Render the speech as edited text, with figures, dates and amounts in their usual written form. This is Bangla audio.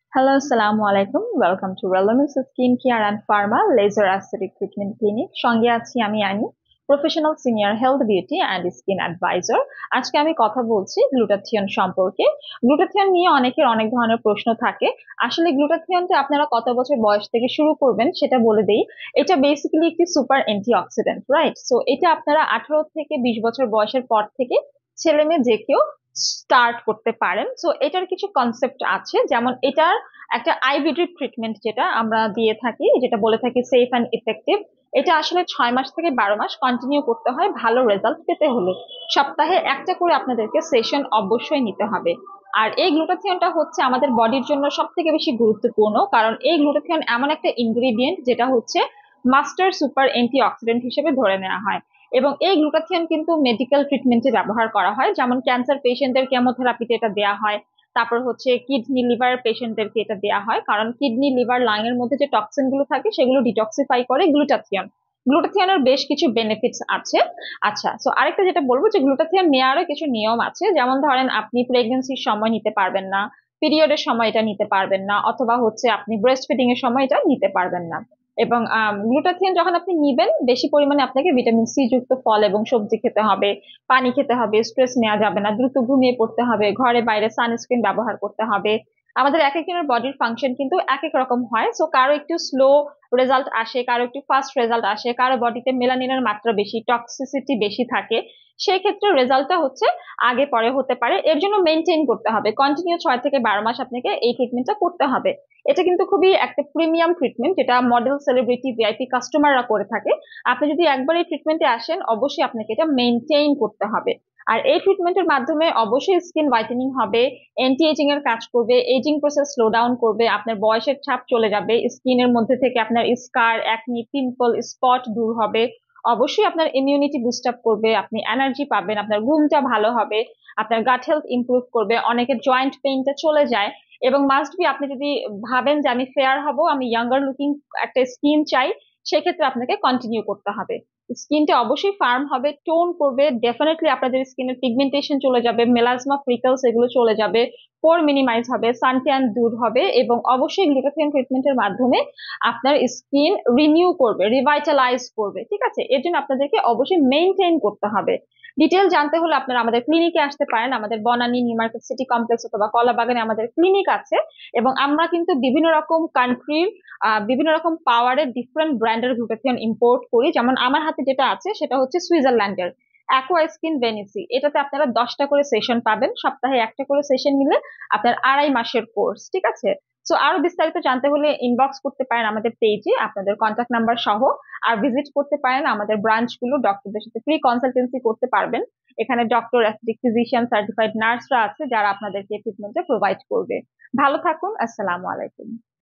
Hello, Assalamu alaikum. Welcome to Wellness Skin Care and Pharma Laser Aesthetic Treatment Clinic. সঙ্গে আছি আমি আনি, professional senior health beauty and skin adviser. আজকে আমি কথা বলছি গ্লুটাথিয়ন সম্পর্কে। গ্লুটাথিয়ন নিয়ে অনেকের অনেক ধরনের প্রশ্ন থাকে। আসলে গ্লুটাথিয়নটা আপনারা কত বছর বয়স থেকে শুরু করবেন সেটা বলে দেই। এটা বেসিক্যালি একটি সুপার অ্যান্টিঅক্সিডেন্ট, রাইট? সো এটা আপনারা 18 থেকে 20 বছর বয়সের পর থেকে ছেলে মেয়ে যে কেউ স্টার্ট করতে পারেন। সো এটার কিছু কনসেপ্ট আছে, যেমন এটার একটা আইবিডি ট্রিটমেন্ট যেটা আমরা দিয়ে থাকি, যেটা বলে থাকি সেফ অ্যান্ড ইফেক্টিভ। এটা আসলে 6 মাস থেকে 12 মাস কন্টিনিউ করতে হয় ভালো রেজাল্ট পেতে হলে। সপ্তাহে একটা করে আপনাদেরকে সেশন অবশ্যই নিতে হবে। আর এই গ্লুটাথিয়নটা হচ্ছে আমাদের বডির জন্য সব থেকে বেশি গুরুত্বপূর্ণ, কারণ এই গ্লুটাথিয়ন এমন একটা ইনগ্রিডিয়েন্ট যেটা হচ্ছে মাস্টার সুপার অ্যান্টিঅক্সিডেন্ট হিসেবে ধরে নেওয়া হয়। এবং এই গ্লুটাথিয়ন কিন্তু মেডিকেল ট্রিটমেন্টে ব্যবহার করা হয়, যেমন ক্যান্সার পেশেন্টদের কেমোথেরাপিতে এটা দেওয়া হয়। তারপর হচ্ছে কিডনি লিভার পেশেন্টদেরকে এটা দেওয়া হয়, কারণ কিডনি লিভার লাং এর মধ্যে যে টক্সিন গুলো থাকে সেগুলো ডিটক্সিফাই করে গ্লুটাথিয়ন। গ্লুটাথিয়নের বেশ কিছু বেনিফিটস আছে। আচ্ছা, সো আরেকটা যেটা বলবো যে গ্লুটাথিয়ন নেওয়ারও কিছু নিয়ম আছে, যেমন ধরেন আপনি প্রেগনেন্সির সময় নিতে পারবেন না, পিরিয়ডের সময় এটা নিতে পারবেন না, অথবা হচ্ছে আপনি ব্রেস্ট ফিডিং এর সময় এটা নিতে পারবেন না। এবং গ্লুটাথিয়ন যখন আপনি নিবেন, বেশি পরিমাণে আপনাকে ভিটামিন সি যুক্ত ফল এবং সবজি খেতে হবে, পানি খেতে হবে, স্ট্রেস নেওয়া যাবে না, দ্রুত ঘুমিয়ে পড়তে হবে, ঘরে বাইরে সানস্ক্রিন ব্যবহার করতে হবে। আমাদের এক একজনের বডির ফাংশন কিন্তু এক এক রকম হয়, সো কারো একটু স্লো রেজাল্ট আসে, কারো একটু ফাস্ট রেজাল্ট আসে, কারো বডিতে মেলানিনের মাত্রা বেশি, টক্সিসিটি বেশি থাকে। সেই ক্ষেত্রে রেজাল্টটা হচ্ছে আগে পরে হতে পারে। এর জন্য মেনটেন করতে হবে, কন্টিনিউ 6 থেকে 12 মাস আপনাকে এই ট্রিটমেন্টটা করতে হবে। এটা কিন্তু খুবই একটা প্রিমিয়াম ট্রিটমেন্ট, যেটা মডেল, সেলিব্রিটি, ভিআইপি কাস্টমাররা করে থাকে। আপনি যদি একবার এই ট্রিটমেন্টে আসেন, অবশ্যই আপনাকে এটা মেনটেন করতে হবে। আর এই ট্রিটমেন্টের মাধ্যমে অবশ্যই স্কিন হোয়াইটেনিং হবে, অ্যান্টি এজিং এর কাজ করবে, এজিং প্রসেস স্লো ডাউন করবে, আপনার বয়সের ছাপ চলে যাবে, স্কিনের মধ্যে থেকে আপনার স্কার, অ্যাকনি, পিম্পল, স্পট দূর হবে। অবশ্যই আপনার ইমিউনিটি বুস্ট আপ করবে, আপনি এনার্জি পাবেন, আপনার ঘুমটা ভালো হবে, আপনার গাট হেলথ ইমপ্রুভ করবে, অনেকের জয়েন্ট পেইনটা চলে যায়। এবং মাস্ট বি, আপনি যদি ভাবেন যে আমি ফেয়ার হব, আমি ইয়াঙ্গার লুকিং একটা স্কিন চাই, সেক্ষেত্রে আপনাকে কন্টিনিউ করতে হবে। স্কিনটা অবশ্যই ফার্ম হবে, টোন করবে, ডেফিনেটলি আপনাদের স্কিনের পিগমেন্টেশন চলে যাবে, মেলাজমা, ফ্রিকলস এগুলো চলে যাবে, পোর মিনিমাইজ হবে, সানট্যান দূর হবে। এবং অবশ্যই গ্লুটাথিয়ন ট্রিটমেন্টের মাধ্যমে আপনার স্কিন রিনিউ করবে, রিভাইটালাইজ করবে। ঠিক আছে, এর জন্য আপনাদেরকে অবশ্যই মেনটেন করতে হবে। ডিটেল জানতে হলে আপনারা আমাদের ক্লিনিকে আসতে পারেন। আমাদের Banani new market city complex অথবা কলাবাগানে আমাদের ক্লিনিক আছে। এবং আমরা কিন্তু বিভিন্ন রকম কান্ট্রির বিভিন্ন রকম পাওয়ারের ডিফারেন্ট ব্র্যান্ডের গ্লুটাথিয়ন ইম্পোর্ট করি। যেমন আমার হাতে যেটা আছে সেটা হচ্ছে সুইজারল্যান্ডের অ্যাকোয়া স্কিন ভেনিসি। এটাতে আপনারা 10টা করে সেশন পাবেন, সপ্তাহে একটা করে সেশন নিলে আপনার 2.5 মাসের কোর্স। ঠিক আছে, সো আরো বিস্তারিত জানতে হলে ইনবক্স করতে পারেন আমাদের পেজে আপনাদের কন্ট্যাক্ট নাম্বার সহ। আর ভিজিট করতে পারেন আমাদের ব্রাঞ্চ গুলো, ডক্টরদের সাথে ফ্রি কনসালটেন্সি করতে পারবেন। এখানে ডক্টর, অ্যাস্থেটিক ফিজিশিয়ান, সার্টিফাইড নার্সরা আছে যারা আপনাদেরকে ট্রিটমেন্টে প্রোভাইড করবে। ভালো থাকুন, আসসালামু আলাইকুম।